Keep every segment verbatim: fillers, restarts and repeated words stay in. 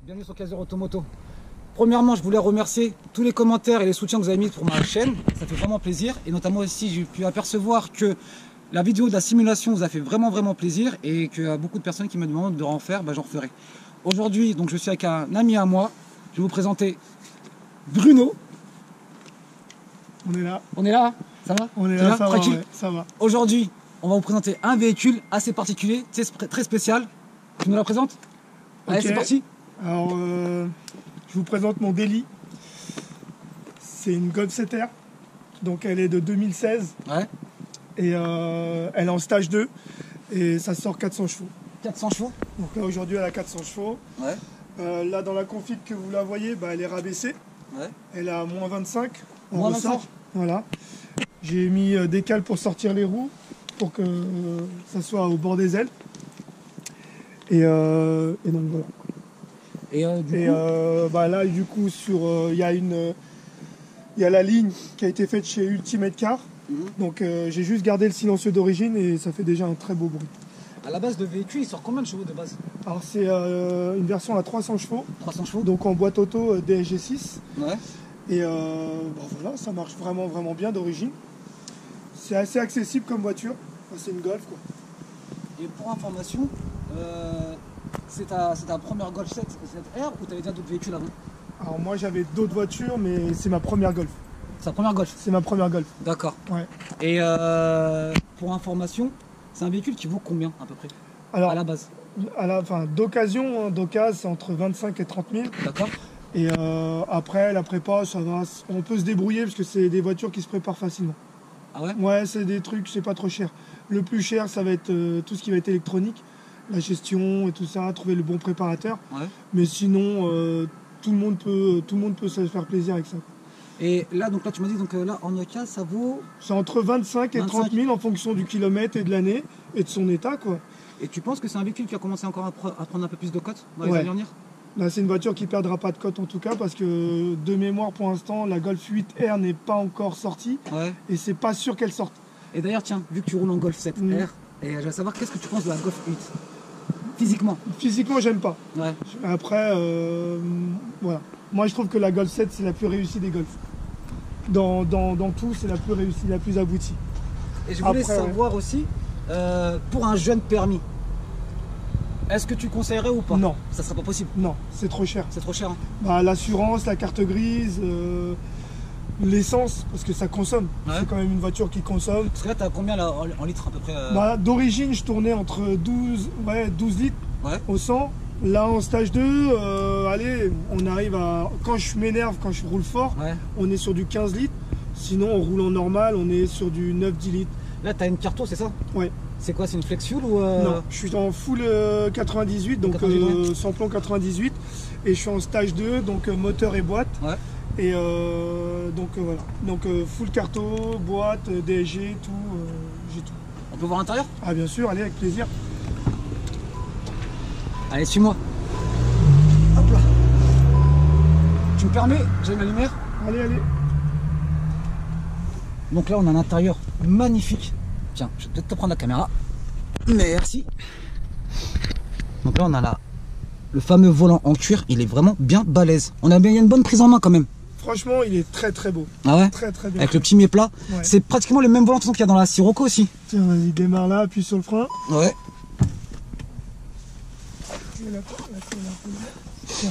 Bienvenue sur Kaiser Automoto. Premièrement, je voulais remercier tous les commentaires et les soutiens que vous avez mis pour ma chaîne. Ça fait vraiment plaisir. Et notamment aussi, j'ai pu apercevoir que la vidéo de la simulation vous a fait vraiment vraiment plaisir et qu'il y a beaucoup de personnes qui me demandent de en faire, ben, j'en ferai. Aujourd'hui, donc je suis avec un ami à moi. Je vais vous présenter Bruno. On est là. On est là, ça va? On est là, là ça, va, ouais, ça va. Aujourd'hui, on va vous présenter un véhicule assez particulier, très spécial. Tu nous la présentes? Allez, okay. C'est parti. Alors, euh, je vous présente mon Daily. C'est une Golf sept R. Donc, elle est de deux mille seize. Ouais. Et euh, elle est en stage deux. Et ça sort quatre cents chevaux. quatre cents chevaux. Donc là, aujourd'hui, elle a quatre cents chevaux. Ouais. Euh, là, dans la config que vous la voyez, bah, elle est rabaissée. Ouais. Elle est à moins vingt-cinq. On moins ressort. vingt-cinq. Voilà. J'ai mis euh, des cales pour sortir les roues, pour que euh, ça soit au bord des ailes. Et, euh, et donc voilà. Et, euh, du et coup... euh, bah là, du coup, sur il euh, y a une, il y a la ligne qui a été faite chez Ultimate Car. Mm-hmm. Donc euh, j'ai juste gardé le silencieux d'origine et ça fait déjà un très beau bruit. À la base, de véhicule, il sort combien de chevaux de base? Alors c'est euh, une version à trois cents chevaux. trois cents chevaux. Donc en boîte auto euh, D S G six. Ouais. Et euh, bah voilà, ça marche vraiment vraiment bien d'origine. C'est assez accessible comme voiture. Enfin, c'est une Golf quoi. Et pour information, euh, c'est ta, ta première Golf sept R ou tu avais déjà d'autres véhicules avant? Alors moi j'avais d'autres voitures, mais c'est ma première Golf. C'est ta première Golf? C'est ma première Golf. D'accord. Ouais. Et euh, pour information, c'est un véhicule qui vaut combien à peu près? Alors, à la base? À la, enfin, d'occasion, hein, d'occasion, c'est entre vingt-cinq et trente mille. D'accord. Et euh, après, la prépa, ça va, on peut se débrouiller parce que c'est des voitures qui se préparent facilement. Ah ouais? Ouais, c'est des trucs, c'est pas trop cher. Le plus cher, ça va être euh, tout ce qui va être électronique, la gestion et tout ça, trouver le bon préparateur. Ouais. Mais sinon, euh, tout le monde peut, tout le monde peut se faire plaisir avec ça. Et là, donc là, tu m'as dit, donc là, en Oka, ça vaut... C'est entre vingt-cinq et trente mille en fonction du kilomètre et de l'année et de son état, quoi. Et tu penses que c'est un véhicule qui a commencé encore à, pre à prendre un peu plus de cote dans les ouais. années dernières? Là, c'est une voiture qui ne perdra pas de cote en tout cas, parce que de mémoire, pour l'instant, la Golf huit R n'est pas encore sortie. Ouais. Et c'est pas sûr qu'elle sorte. Et d'ailleurs, tiens, vu que tu roules en Golf sept R, mmh. et je veux savoir, qu'est-ce que tu penses de la Golf huit? Physiquement? Physiquement, j'aime pas. Ouais. Après, euh, voilà. Moi, je trouve que la Golf sept, c'est la plus réussie des Golf. Dans, dans, dans tout, c'est la plus réussie, la plus aboutie. Et je voulais Après, savoir ouais. aussi, euh, pour un jeune permis, est-ce que tu conseillerais ou pas? Non. Ça serait pas possible? Non, c'est trop cher. C'est trop cher, hein. Bah, l'assurance, la carte grise, euh, l'essence, parce que ça consomme. Ouais. C'est quand même une voiture qui consomme. Parce que là, tu as combien là, en, en litres à peu près euh... bah, d'origine, je tournais entre douze, ouais, douze litres ouais. au cent. Là, en stage deux, euh, allez, on arrive à... Quand je m'énerve, quand je roule fort, ouais. on est sur du quinze litres. Sinon, en roulant normal, on est sur du neuf dix litres. Là, tu as une carto, c'est ça? Ouais. C'est quoi? C'est une flex fuel ou euh... Non, je suis en full euh, quatre-vingt-dix-huit, donc quatre-vingt-dix-huit, euh, samplon quatre-vingt-dix-huit. Et je suis en stage deux, donc euh, moteur et boîte. Ouais. Et euh, donc euh, voilà. Donc euh, full carto, boîte, D S G, tout. Euh, j'ai tout. On peut voir l'intérieur? Ah bien sûr, allez, avec plaisir. Allez, suis-moi. Hop là. Tu me permets? J'ai ma lumière? Allez, allez. Donc là, on a un intérieur magnifique. Tiens, je vais peut-être te prendre la caméra. Merci. Donc là, on a la, le fameux volant en cuir. Il est vraiment bien balèze. On a bien, il y a une bonne prise en main quand même. Franchement, il est très très beau. Ah ouais? Très très bien. Avec le petit méplat. Ouais. C'est pratiquement le même volant qu'il y a dans la Sirocco aussi. Tiens, vas-y, démarre là, appuie sur le frein. Ouais. La, la, la,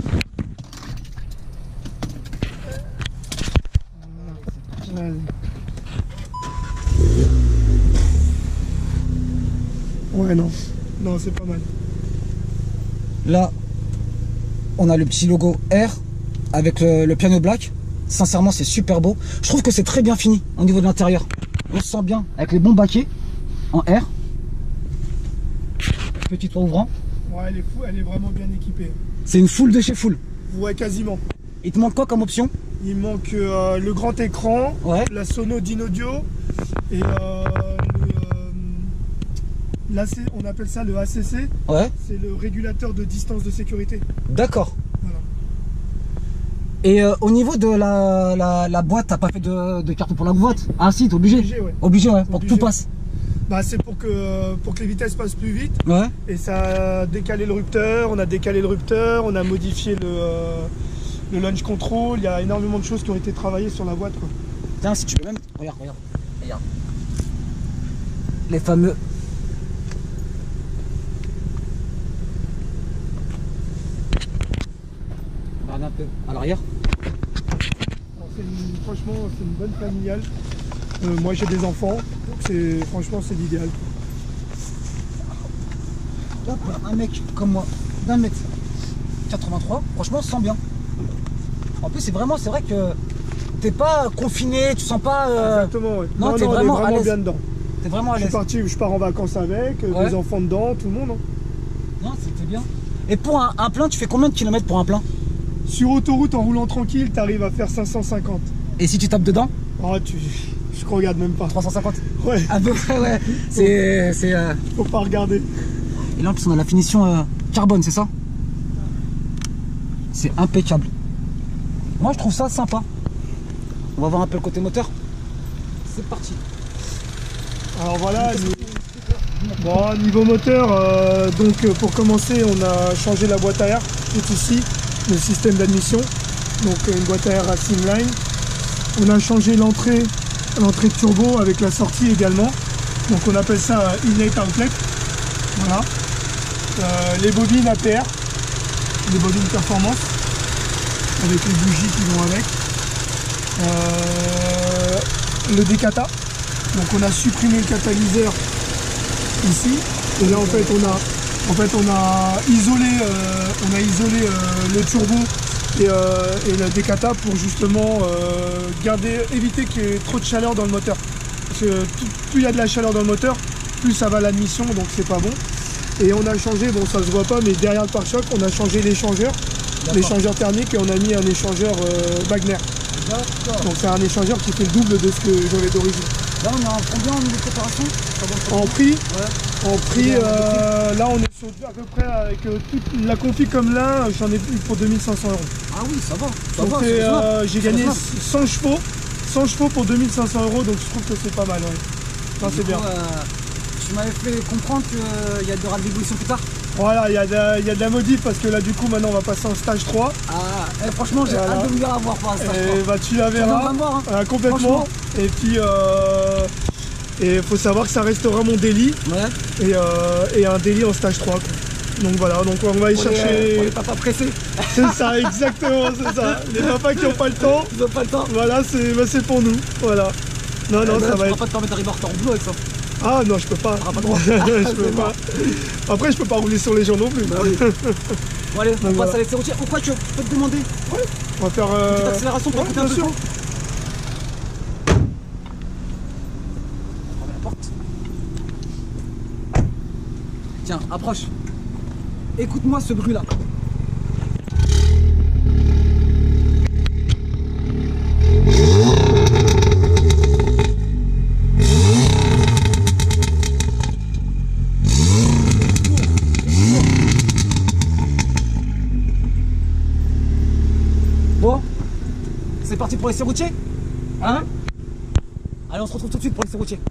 la, la, ouais, non, non, c'est pas mal. Là, on a le petit logo R avec le, le piano black. Sincèrement, c'est super beau. Je trouve que c'est très bien fini au niveau de l'intérieur. On se sent bien avec les bons baquets en R. Petit toit ouvrant. Ouais, elle est, fou, elle est vraiment bien équipée. C'est une full de chez full. Ouais, quasiment. Il te manque quoi comme option? Il manque euh, le grand écran, ouais. la sono d'Inaudio et euh, le, euh, on appelle ça le A C C. Ouais. C'est le régulateur de distance de sécurité. D'accord. Voilà. Et euh, au niveau de la, la, la boîte, t'as pas fait de, de carte pour la boîte? Ah si, t'es obligé. Obligé, ouais. Obligé, ouais, pour obligé. que tout passe. Bah, c'est pour que, pour que les vitesses passent plus vite. Ouais. Et ça a décalé le rupteur, on a décalé le rupteur, on a modifié le, euh, le launch control. Il y a énormément de choses qui ont été travaillées sur la boîte, quoi. Tiens, si tu veux même... Regarde, regarde, regarde. Les fameux... Regarde un peu à l'arrière. Franchement, c'est une bonne familiale. Euh, moi, j'ai des enfants, donc franchement, c'est l'idéal. Là, pour un mec comme moi, d'un mètre quatre-vingt-trois, franchement, on se sent bien. En plus, c'est vraiment, c'est vrai que t'es pas confiné, tu sens pas... Euh... Exactement, ouais. Non, non, t'es non, vraiment, on est vraiment bien dedans. T'es vraiment à l'aise. Je suis parti, je pars en vacances avec, ouais. Des enfants dedans, tout le monde. Hein. Non, c'était bien. Et pour un, un plein, tu fais combien de kilomètres pour un plein? Sur autoroute, en roulant tranquille, t'arrives à faire cinq cent cinquante. Et si tu tapes dedans? Oh, tu... Je regarde même pas. trois cent cinquante? Ouais. À peu près, ouais. C'est... c'est euh... Faut pas regarder. Et là, en plus, on a la finition euh, carbone, c'est ça? C'est impeccable. Moi, je trouve ça sympa. On va voir un peu le côté moteur. C'est parti. Alors voilà, bon, niveau moteur, euh, donc pour commencer, on a changé la boîte à air qui est ici, le système d'admission. Donc une boîte à air Racing Line. On a changé l'entrée, l'entrée de turbo avec la sortie également. Donc on appelle ça Inlet Outlet. Voilà. Euh, les bobines A P R, les bobines performance, avec les bougies qui vont avec. Euh, le décata. Donc on a supprimé le catalyseur ici. Et là en fait on a, en fait, on a isolé, euh, on a isolé euh, le turbo et, euh, et le décata pour justement euh, garder, éviter qu'il y ait trop de chaleur dans le moteur. Parce que plus il y a de la chaleur dans le moteur, plus ça va à l'admission, donc c'est pas bon. Et on a changé, bon ça se voit pas, mais derrière le pare-choc, on a changé l'échangeur, l'échangeur thermique, et on a mis un échangeur euh, Wagner. Donc c'est un échangeur qui fait le double de ce que j'avais d'origine. Là on est en combien en niveau de préparation? En prix, ouais. En prix, euh, là on est sur à peu près avec euh, toute la config comme là, j'en ai eu pour deux mille cinq cents euros. Ah oui, ça va. Ça donc va, euh, j'ai gagné cent chevaux, cent chevaux pour deux mille cinq cents euros, donc je trouve que c'est pas mal. Ouais. C'est bien. Euh, tu m'avais fait comprendre qu'il y a de la d'évolution plus tard. Voilà, il y, y a de la modif parce que là du coup maintenant on va passer en stage trois. Ah, eh, franchement j'ai voilà. hâte de vous dire à voir pour un stage et trois. Bah, tu la verras, voir, hein. euh, complètement. Et puis euh, il faut savoir que ça restera mon délit. Ouais. Et, euh, et un délit en stage trois. Quoi. Donc voilà, donc on va aller pour chercher. Les, pour les papas pressés. C'est ça, exactement, c'est ça. Les papas qui n'ont pas le temps. Ils n'ont pas le temps. Voilà, c'est bah, pour nous. Voilà. Non, non, eh ben, ça tu va être. pas te permettre d'arriver en retard en boulot avec ça. Ah non, je peux pas. Ah, pas droit. Je peux pas. Après, je peux pas rouler sur les gens non plus. Bah, oui. Bon, allez, on donc, passe voilà. à l'essai routier. Ou quoi, tu peux te demander? Ouais. On va faire. Euh... Une petite accélération pour ouais, écouter un peu. Sûr. On met la porte. Tiens, approche. Écoute-moi ce bruit là. Bon, c'est parti pour l'essai routier, hein? Allez, on se retrouve tout de suite pour l'essai routier.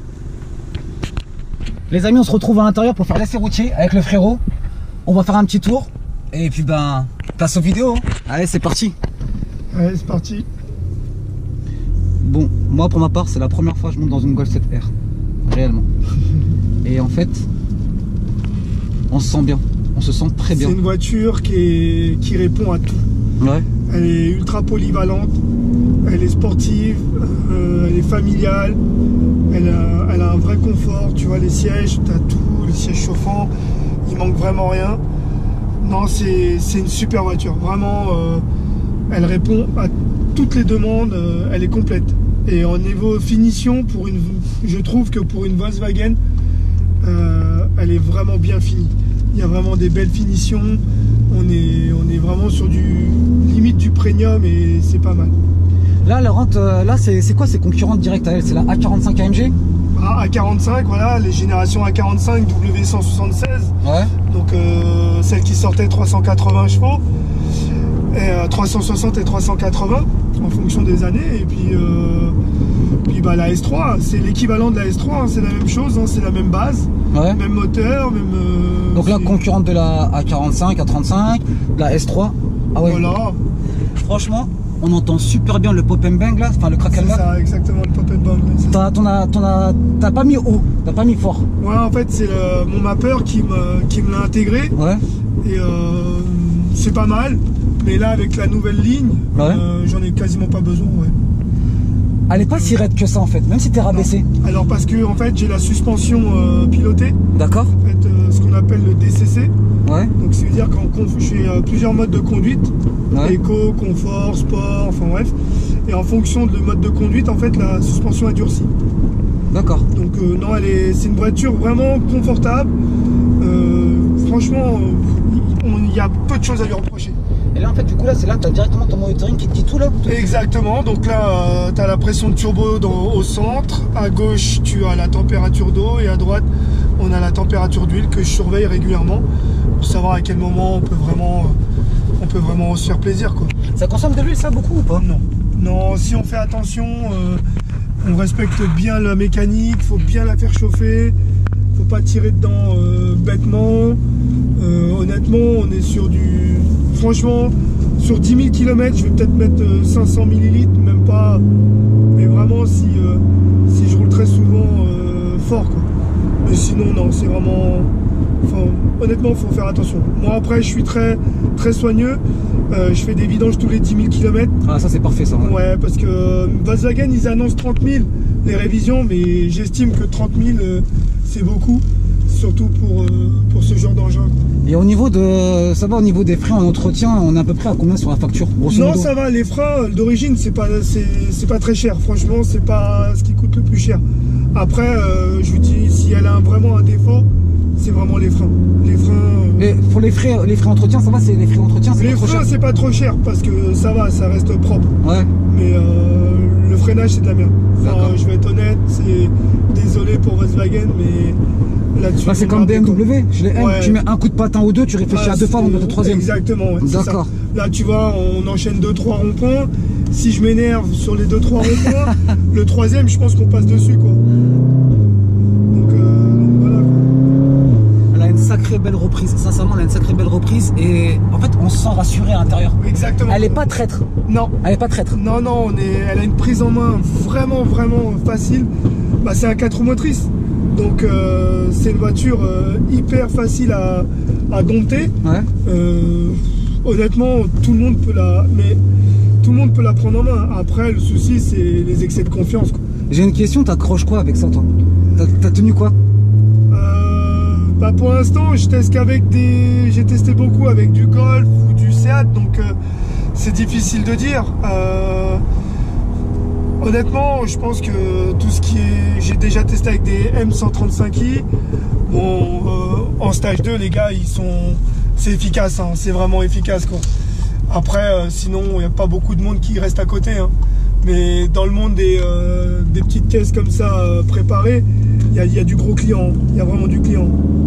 Les amis, on se retrouve à l'intérieur pour faire l'essai routier avec le frérot. On va faire un petit tour et puis ben, place aux vidéos. Allez, c'est parti. Allez, c'est parti. Bon, moi pour ma part, c'est la première fois que je monte dans une Golf sept R, réellement. Et en fait, on se sent bien, on se sent très bien. C'est une voiture qui, est, qui répond à tout. Ouais. Elle est ultra polyvalente, elle est sportive, euh, elle est familiale, elle a, elle a un vrai confort, tu vois les sièges, tu as tout, les sièges chauffants, il manque vraiment rien. Non, c'est une super voiture, vraiment, euh, elle répond à toutes les demandes, euh, elle est complète. Et en niveau finition, pour une, je trouve que pour une Volkswagen, euh, elle est vraiment bien finie. Il y a vraiment des belles finitions. On est, on est vraiment sur du limite du premium et c'est pas mal. Là, la rente, euh, là, c'est quoi? C'est concurrente directe à elle? C'est la A quarante-cinq A M G? Ah, A quarante-cinq, voilà, les générations A quarante-cinq W cent soixante-seize. Ouais. Donc euh, celle qui sortait trois cent quatre-vingts chevaux, et, euh, trois cent soixante et trois cent quatre-vingts. en fonction des années. Et puis, euh, puis bah, la S trois, c'est l'équivalent de la S trois, hein, c'est la même chose, hein, c'est la même base, ouais. Même moteur, même... Euh, donc là, concurrente de la A quarante-cinq, A trente-cinq, la S trois. Ah ouais. Voilà. Franchement, on entend super bien le pop and bang là, enfin le crack and bang. C'est ça, exactement, le pop and bang. T'as pas mis haut, t'as pas mis fort. Ouais, en fait, c'est mon mapper qui me, qui me l'a intégré. Ouais. Et euh, c'est pas mal. Mais là, avec la nouvelle ligne, ouais. euh, j'en ai quasiment pas besoin. Ouais. Elle est pas si raide que ça en fait, même si t'es rabaissé. Non. Alors parce que en fait, j'ai la suspension euh, pilotée. D'accord. En fait, euh, ce qu'on appelle le D C C. Ouais. Donc, ça veut dire qu'en je fais euh, plusieurs modes de conduite. Ouais. Éco, confort, sport, enfin bref. Et en fonction du mode de conduite, en fait, la suspension est durcie. D'accord. Donc euh, non, elle est, c'est une voiture vraiment confortable. Euh, franchement, il y a peu de choses à lui reprocher. Et là, en fait, du coup, là, c'est là que tu as directement ton monitoring qui te dit tout là. Tout Exactement. Donc là, euh, tu as la pression de turbo dans, au centre. À gauche, tu as la température d'eau. Et à droite, on a la température d'huile que je surveille régulièrement pour savoir à quel moment on peut vraiment, on peut vraiment se faire plaisir, quoi. Ça consomme de l'huile, ça, beaucoup ou pas? Non. Non, si on fait attention, euh, on respecte bien la mécanique, il faut bien la faire chauffer. Faut pas tirer dedans euh, bêtement. Euh, honnêtement, on est sur du... Franchement, sur dix mille kilomètres, je vais peut-être mettre euh, cinq cents millilitres, même pas. Mais vraiment, si, euh, si je roule très souvent euh, fort, quoi. Mais sinon, non, c'est vraiment... Enfin, honnêtement, il faut faire attention. Moi, après, je suis très, très soigneux. Euh, je fais des vidanges tous les dix mille kilomètres. Ah, ça, c'est parfait, ça. Ouais, ouais parce que euh, Volkswagen, ils annoncent trente mille les révisions, mais j'estime que trente mille, euh, c'est beaucoup. Surtout pour, euh, pour ce genre d'engin. Et au niveau de, ça va, au niveau des freins en entretien, on est à peu près à combien sur la facture? Non, modo ça va, les freins d'origine, c'est pas, c'est pas très cher. Franchement, c'est pas ce qui coûte le plus cher. Après, euh, je vous dis, si elle a vraiment un défaut, c'est vraiment les freins. Les freins. Euh... Mais pour les frais, les frais entretien, ça va, c'est les frais entretien, c'est Les freins, c'est pas trop cher parce que ça va, ça reste propre. Ouais. Mais euh, le freinage, c'est de la merde. Enfin, je vais être honnête, c'est désolé pour Volkswagen, mais là-dessus. Bah, c'est comme B M W, je les aime. Ouais. Tu mets un coup de patin ou deux, tu réfléchis bah, à deux fois avant de mettre le troisième. Exactement, ouais, d'accord. Là, tu vois, on enchaîne deux trois ronds-points. Si je m'énerve sur les deux trois ronds-points, le troisième, je pense qu'on passe dessus, quoi. Donc, euh, donc voilà, quoi. Elle a une sacrée belle reprise. Sincèrement, elle a une sacrée belle reprise. Et en fait, on se sent rassuré à l'intérieur. Exactement. Elle est pas traître. Non. Elle est pas traître. Non, non, on est... elle a une prise en main vraiment, vraiment facile. Bah, c'est un quatre roues motrices. Donc euh, c'est une voiture euh, hyper facile à, à dompter. Ouais. Euh, honnêtement, tout le monde peut la, mais tout le monde peut la prendre en main. Après, le souci, c'est les excès de confiance. J'ai une question, t'accroches quoi avec ça, toi? T'as tenu quoi? euh, bah pour l'instant, je teste qu'avec des, j'ai testé beaucoup avec du Golf ou du Seat, donc euh, c'est difficile de dire. Euh, Honnêtement, je pense que tout ce qui est... J'ai déjà testé avec des M cent trente-cinq i. Bon, euh, en stage deux, les gars, ils sont... C'est efficace, hein, c'est vraiment efficace, quoi. Après, euh, sinon, il n'y a pas beaucoup de monde qui reste à côté. Hein. Mais dans le monde des, euh, des petites caisses comme ça, euh, préparées, il y a, y a du gros client. Il y a vraiment du client.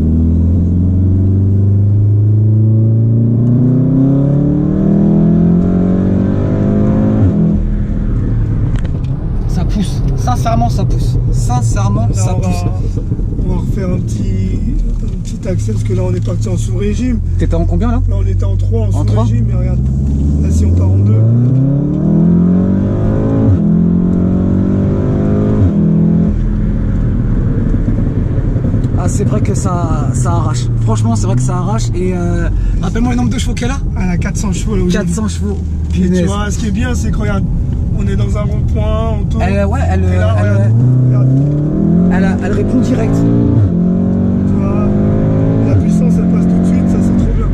Sincèrement, ça pousse. Sincèrement, là, ça on pousse. Va, on va refaire un petit, un petit accès parce que là, on est parti en sous-régime. T'étais en combien là? Là, on était en trois en, en sous-régime, mais regarde. Là, si on part en deux. Ah, c'est vrai que ça, ça arrache. Franchement, c'est vrai que ça arrache. Et euh, rappelle-moi le nombre de chevaux qu'elle a. Elle a quatre cents chevaux là. quatre cents chevaux. Et tu vois, ce qui est bien, c'est que regarde. On est dans un rond-point, on tourne. Elle, ouais, elle, là, elle, regarde, regarde. Elle, elle répond direct. Tu vois, la puissance, elle passe tout de suite, ça c'est trop bien.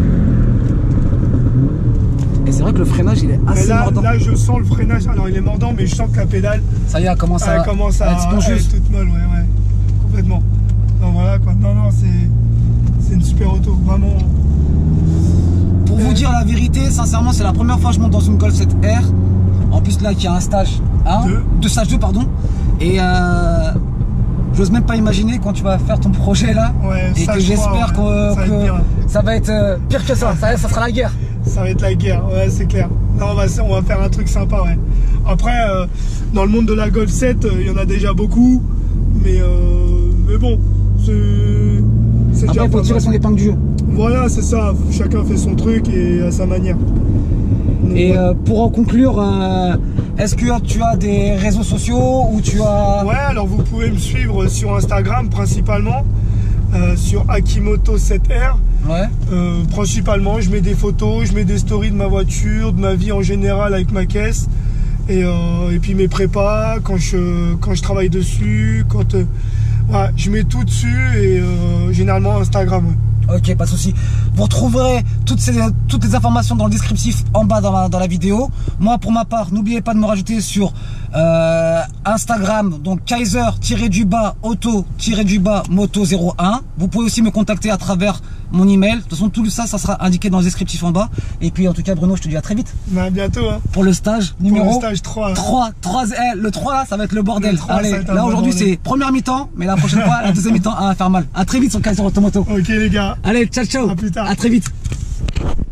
Et c'est vrai que le freinage, il est assez là, mordant. Là, je sens le freinage. Alors, il est mordant, mais je sens que la pédale. Ça y est, elle commence à, elle commence à, à être spongieuse. toute molle, ouais, ouais. Complètement. Non, voilà quoi. Non, non, c'est une super auto, vraiment. Pour euh... vous dire la vérité, sincèrement, c'est la première fois que je monte dans une Golf sept R. En plus là, qui a un stage hein, deux. de stage deux, pardon. Et euh, j'ose même pas imaginer quand tu vas faire ton projet là. Ouais, et que j'espère ouais. que, ça, que ça va être euh, pire que ça. ça. Ça sera la guerre. Ça va être la guerre, ouais, c'est clair. Non, on va, on va faire un truc sympa, ouais. Après, euh, dans le monde de la Golf sept, il euh, y en a déjà beaucoup. Mais, euh, mais bon, c'est déjà il faut tirer son épingle du jeu. Voilà, c'est ça. Chacun fait son truc et à sa manière. Donc, et ouais. euh, pour en conclure, euh, est-ce que tu as des réseaux sociaux ou tu as... Ouais, alors vous pouvez me suivre sur Instagram principalement, euh, sur Akimoto sept R. Ouais. Euh, principalement, je mets des photos, je mets des stories de ma voiture, de ma vie en général avec ma caisse. Et, euh, et puis mes prépas, quand je, quand je travaille dessus, quand euh, ouais, je mets tout dessus et euh, généralement Instagram. Ouais. Ok, pas de souci. Vous retrouverez toutes, ces, toutes les informations dans le descriptif en bas dans la, dans la vidéo. Moi, pour ma part, n'oubliez pas de me rajouter sur euh, Instagram, donc Kaiser-du-bas auto-du-bas moto zéro un. Vous pouvez aussi me contacter à travers mon email. De toute façon, tout ça, ça sera indiqué dans le descriptif en bas. Et puis, en tout cas, Bruno, je te dis à très vite. Bah, à bientôt. Hein. Pour le stage numéro pour le stage trois. trois, trois eh, le trois, là, ça va être le bordel. Le trois, allez, là, aujourd'hui, c'est première mi-temps, mais la prochaine fois, la deuxième mi-temps, ça va faire mal. À très vite sur Kaiser Automoto. Ok, les gars. Allez, ciao, ciao. À plus tard. À très vite.